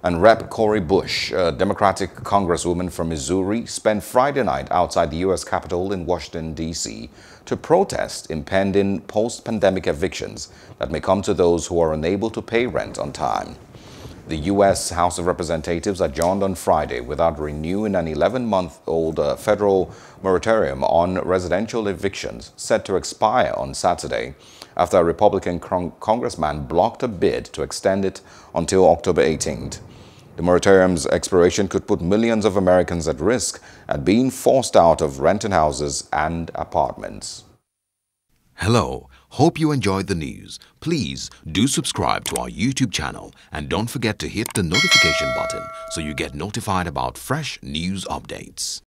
And Rep. Cori Bush, a Democratic congresswoman from Missouri, spent Friday night outside the U.S. Capitol in Washington, D.C. to protest impending post-pandemic evictions that may come to those who are unable to pay rent on time. The U.S. House of Representatives adjourned on Friday without renewing an 11-month-old federal moratorium on residential evictions set to expire on Saturday after a Republican congressman blocked a bid to extend it until October 18th. The moratorium's expiration could put millions of Americans at risk at being forced out of rented houses and apartments. Hello, hope you enjoyed the news. Please do subscribe to our YouTube channel and don't forget to hit the notification button so you get notified about fresh news updates.